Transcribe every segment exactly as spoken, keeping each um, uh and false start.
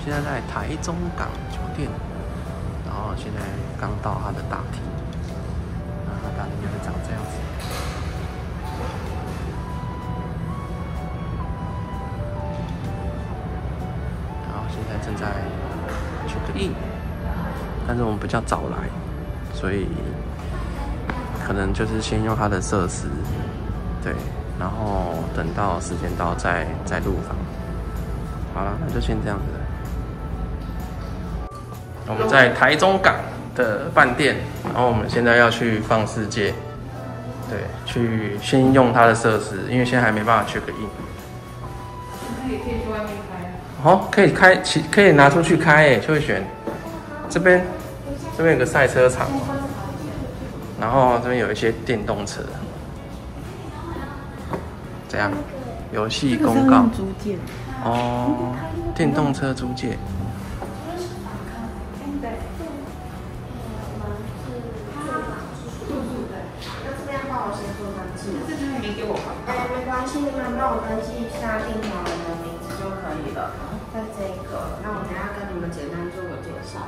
现在在台中港酒店，然后现在刚到它的大厅，那它大厅就是长这样子。然后现在正在 check in， 但是我们比较早来，所以可能就是先用它的设施，对，然后等到时间到再再入房。好了，那就先这样子。我们在台中港的饭店，然后我们现在要去放世界，对，去先用它的设施，因为现在还没办法 check in。 那也可以去外面开。 哦，可以开，其可以拿出去开诶，邱慧璇。这边这边有个赛车场，然后这边有一些电动车，怎样？游戏公告。 租借。 哦，电动车租借。 没关系，你们帮我登记一下订房人的名字就可以了。在这个，那我等下跟你们简单做个介绍。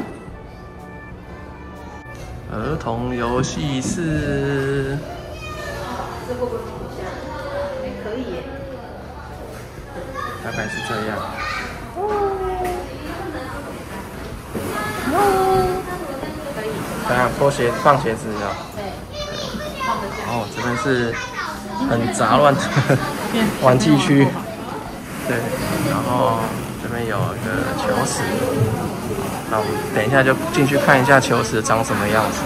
儿童游戏室。 这会不会放不下？还可以耶。 大概是这样。 可以。 等下脱鞋放鞋子的。 对。放得下。 哦，这边是很杂乱的玩具区。对，然后这边有一个球池，那我们等一下就进去看一下球池长什么样子。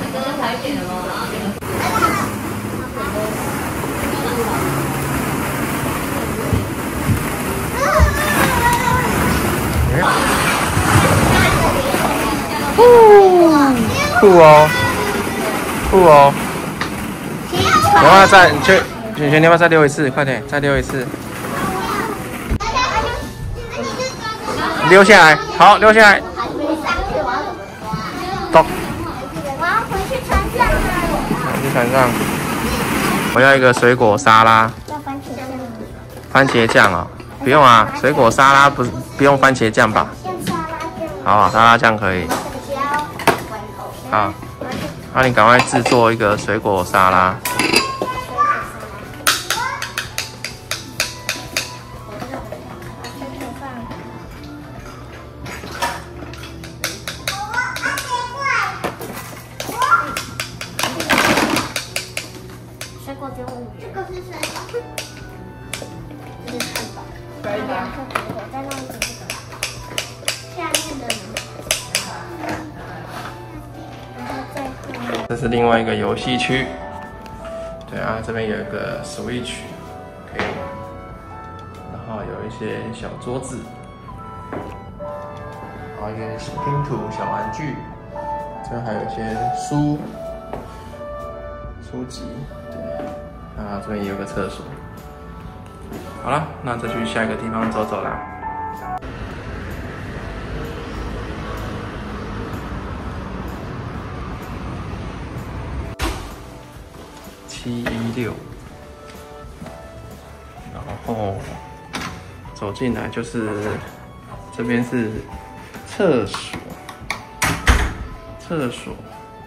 酷哦，酷哦！你要不要再，你去，璇璇，你要不要再溜一次？快点，再溜一次。溜下来，好，溜下来。走。 我要回去船上了。 去船上。我要一个水果沙拉。 要番茄酱吗？ 番茄酱哦，不用啊，水果沙拉不是不用番茄酱吧？ 用沙拉酱。 好，沙拉酱可以。好，那你赶快制作一个水果沙拉。 水果就五元，这个是水果，这是汉堡，还有两颗水果，再弄一个这个，下面的呢，然后再放。 这是另外一个游戏区，对啊，这边有一个 Switch， 可以，然后有一些小桌子，然后一个小拼图、小玩具，这边还有一些书、书籍，对，啊，这边也有个厕所。好了，那再去下一个地方走走啦。七一六，然后走进来就是这边是厕所，厕所，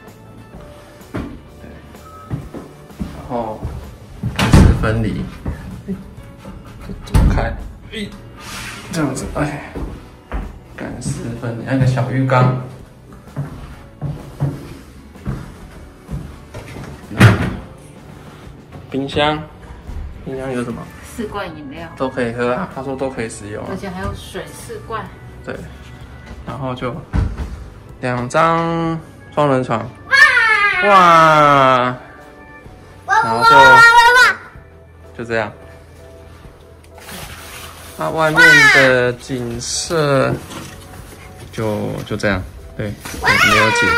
对，然后干湿分离，怎么开？哎，这样子，哎，干湿分离，那个小浴缸。冰箱，冰箱有什么？ 四罐饮料都可以喝啊，他说都可以使用、啊， 而且还有水四罐。 对，然后就两张双人床，哇，然后就就这样。那外面的景色就就这样，对，没有景。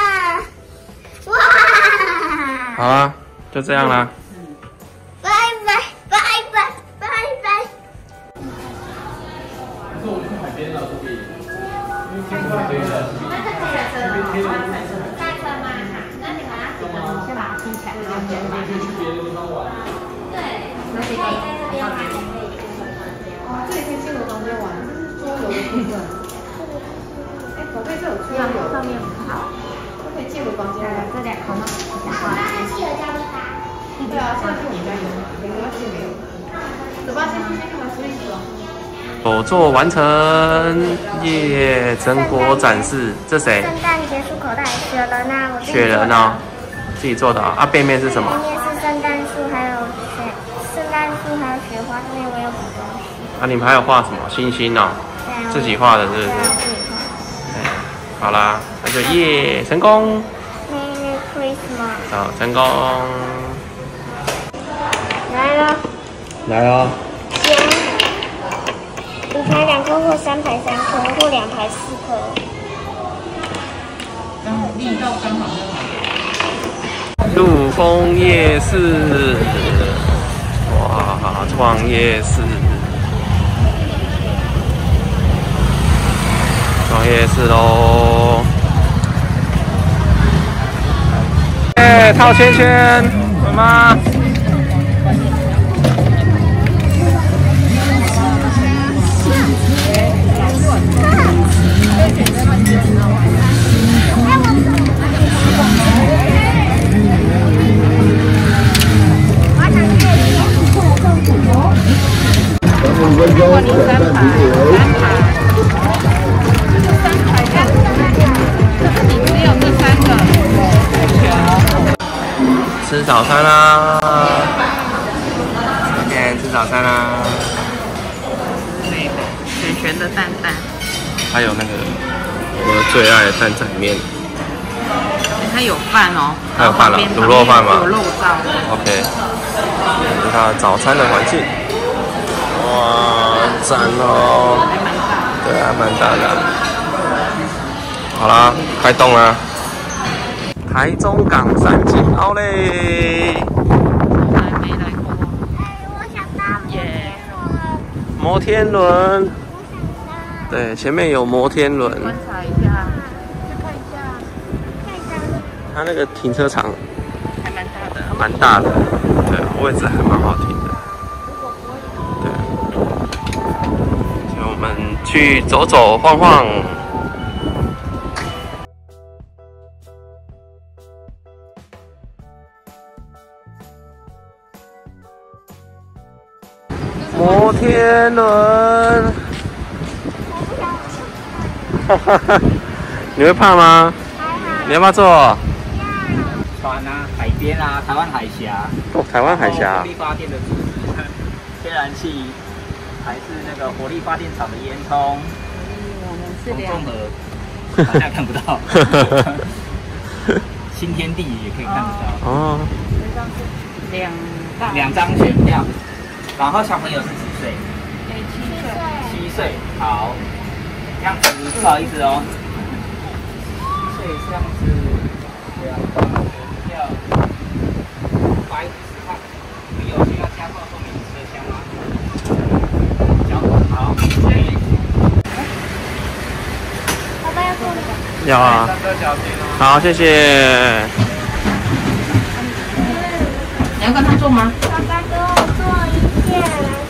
好啊，就这样啦。 拜拜拜拜拜拜。 那我们去海边了，这边，因为天气可以了。 那就可以了，车吗？赛车吗？那你们要怎么？先把它拼起来，然后先把它去别的地方玩。 对，那可以在这边玩，也可以去河边。哦，这里可以进河旁边玩，这是桌游的部分。 贝这有出要有上面好， 都可以借回房间来了。 这两个吗？ 企鹅家的它。 对啊，现在是我们家有，两个要借没有。走吧，先去先看完吃一吃哦。 手作完成，耶！成果展示，这谁？ 圣诞节漱口袋，雪人啊，我自己雪人哦，自己做的啊。背面是什么？ 背面是圣诞树，还有雪，圣诞树还有雪花，这边我有补东西。 啊，你们还有画什么星星哦？自己画的，是不是？哎，好啦，那就耶，成功。 Merry Christmas！ 好，成功。 来了， 来哦。 先五排两颗或三排三颗或两排四颗。 刚好力道刚好就好。 陆丰夜市，哇，创夜市，创夜市喽！哎，套圈圈，妈妈。 如果你三排，三排，三排这样子，就是你只有这三个。 吃早餐啦！今天吃早餐啦！ 对的，卷卷的蛋蛋， 还有那个我的最爱的蛋仔面， 它有饭哦， 还有饭了，卤肉饭吗？ 有肉燥。 OK， 这是它早餐的环境。哇，赞哦！ 还蛮大。 对啊，蛮大的。好啦，开动啦！台中港三井奥嘞， 还没来过。 哎，我想到耶！ 摩天轮。对，前面有摩天轮。 观察一下，去看一下， 看一下。 它那个停车场还蛮大的。 蛮大的，对啊，位置还蛮好停的。对啊，所以我们去走走晃晃。摩天轮，哈哈哈，你会怕吗？你要不要坐？ 船啊，海边啊，台湾海峡。 哦，台湾海峡火力发电的组织，天然气还是那个火力发电厂的烟囱。 我们是从两综合好像看不到，新天地也可以看得到。 哦， 两大两张选票，然后小朋友是几岁？ 对七岁。 七岁。好，这样子不好意思哦。七岁这样子，两张选票，五百五十块。你有需要加购后面的车厢吗？交好，可以。 爸爸要做那个。 要啊。 上车小心哦。 好，谢谢。 你要跟他做吗？ 爸爸给我做一件。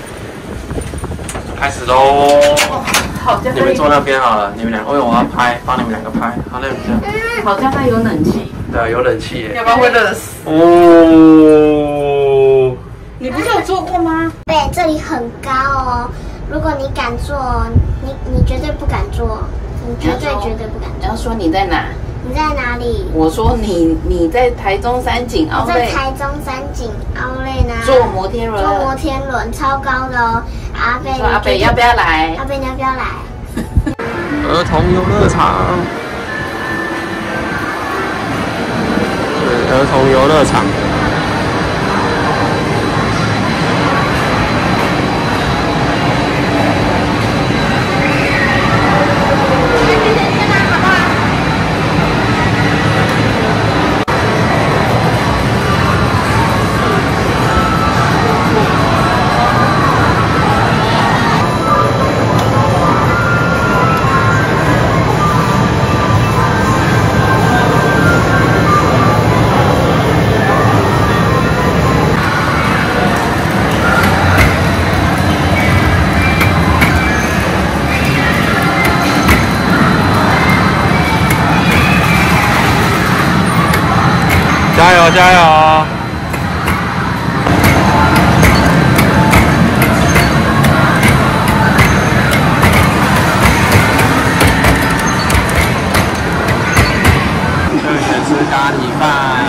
开始喽！ 好家你们坐那边好了，你们两个，因为我要拍，帮你们两个拍。好嘞，这样。 好家它有冷气， 对啊，有冷气耶。 要不然会热死。 哦。 你不是有做过吗？ 对，这里很高哦。如果你敢做，你你绝对不敢做，你绝对绝对不敢做。 你要说你在哪？ 你在哪里？ 我说你你在台中三井我奥莱在台中三井奥莱呢。 坐摩天轮。 坐摩天轮超高的哦。阿贝， 说阿北要不要来？ 阿贝你要不要来？ 儿童游乐场。对，儿童游乐场。 加油加油！这全是咖喱饭，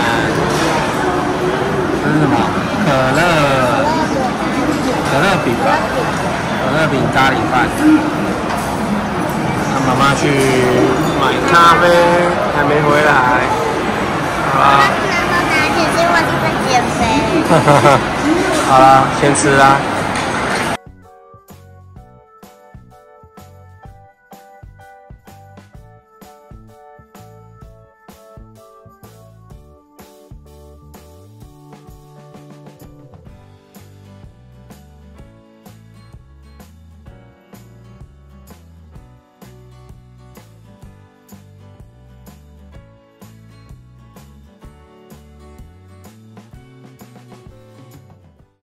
这是什么？可乐，可乐饼吧，可乐饼咖喱饭。那妈妈去买咖啡，还没回来。好啦。 拿起是我是在减肥。 好啦，先吃啦。